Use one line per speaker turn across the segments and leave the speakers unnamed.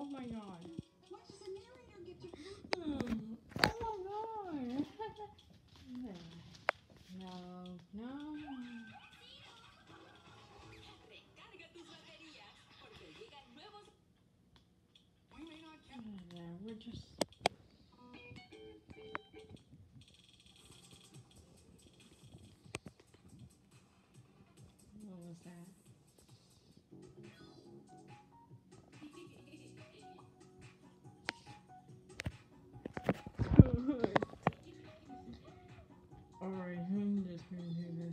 my god.
What does the narrator get to...
Oh my god. No, no.
Recarga tus baterías porque llegan nuevos.
We may not...
We're just... What was that? Alright, I'm just gonna do this.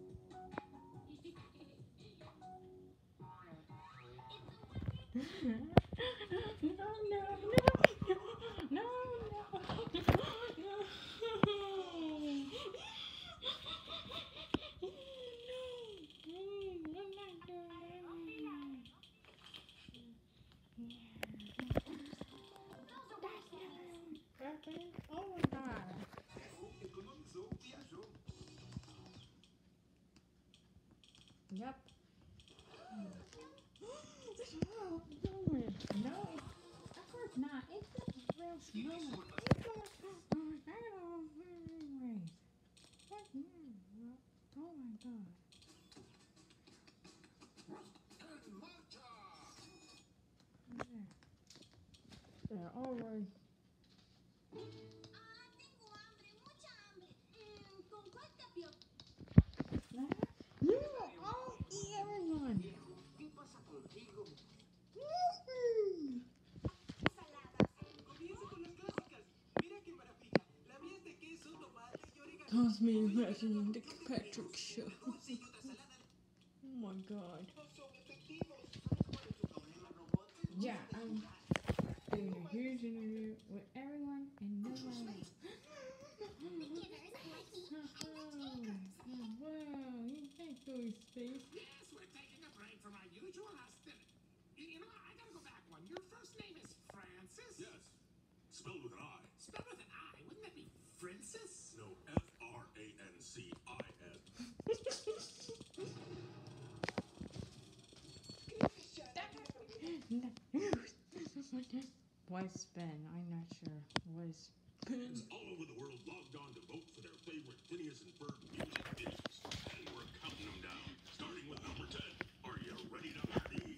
No, no, no, no, no, oh my god. Yep. No, of course not. It's just real small. Anyways. What? Oh my god. There, alright.
tengo hambre, mucha hambre. ¿Con cuál tapioca?
You all eat everyone.
¿Qué pasa contigo?
Ensaladas. Comienza con las clásicas. Mira qué maravilla. La mía es de queso, tomate y orégano.
Toss me imagining the Patrick show. Oh my god. Yeah, I'm doing a huge interview with everyone and no one else. Wow, you can't go to space.
Yes, we're taking a break from our usual hostility. You know, I gotta go back one. Your first name is Francis?
Yes. Spelled with an I.
Spelled with an I. Wouldn't that be Francis?
No, F-R-A-N-C-I-S.
What's Ben? I'm not sure. What's Ben?
All over the world logged on to vote for their favorite Phineas and Ferb music discs. And we're counting them down, starting with number 10. Are you ready to party?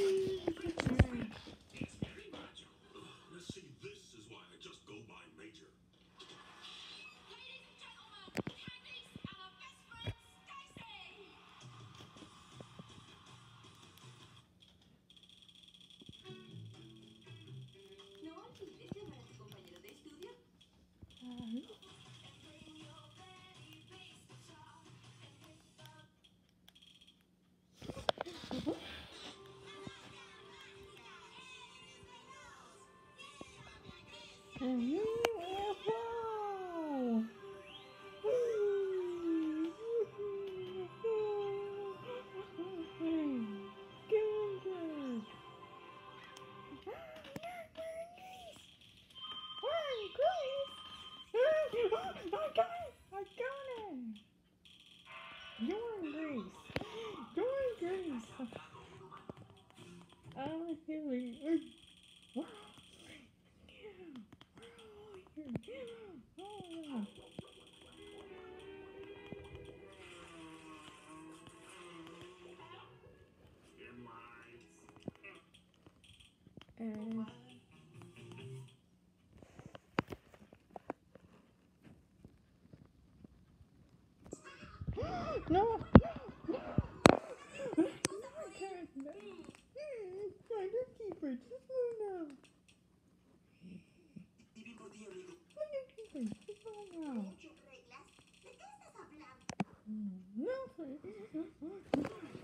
It's very macho.
Let's see, this is why I just go by Major.
Ladies and gentlemen, Candice and our best friend Stacy.
No olvides llamar a tu compañero de estudio.
And you will fall. You're in Greece. You're in Greece. I'm feeling. Wow. No! I can't. I just keep it. Just now. I just keep it. Just now.
¿Reglas? ¿De qué estás hablando?
Nothing.